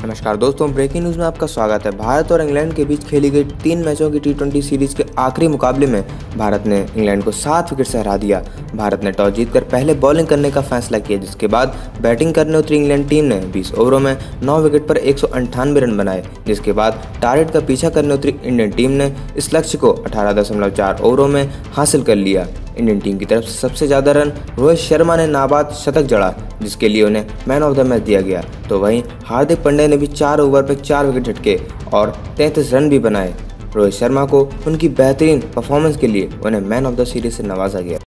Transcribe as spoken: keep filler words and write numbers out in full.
नमस्कार दोस्तों, breaking news में आपका स्वागत है। भारत और इंग्लैंड के बीच खेली गई तीन मैचों की टी ट्वेंटी सीरीज के आखिरी मुकाबले में भारत ने इंग्लैंड को सात विकेट से हरा दिया। भारत ने टॉस जीतकर पहले बॉलिंग करने का फैसला किया, जिसके बाद बैटिंग करने उतरी इंग्लैंड टीम ने बीस ओवरों में नौ विकेट पर एक सौ अंठानवे रन बनाए, जिसके बाद टारगेट का पीछा करने उतरी इंडियन टीम ने इस लक्ष्य को अठारह दशमलव चार ओवरों में हासिल कर लिया। इंडियन टीम की तरफ से सबसे ज़्यादा रन रोहित शर्मा ने नाबाद शतक जड़ा, जिसके लिए उन्हें मैन ऑफ द मैच दिया गया। तो वहीं हार्दिक पांड्या ने भी चार ओवर पर चार विकेट झटके और तैंतीस रन भी बनाए। रोहित शर्मा को उनकी बेहतरीन परफॉर्मेंस के लिए उन्हें मैन ऑफ द सीरीज से नवाजा गया।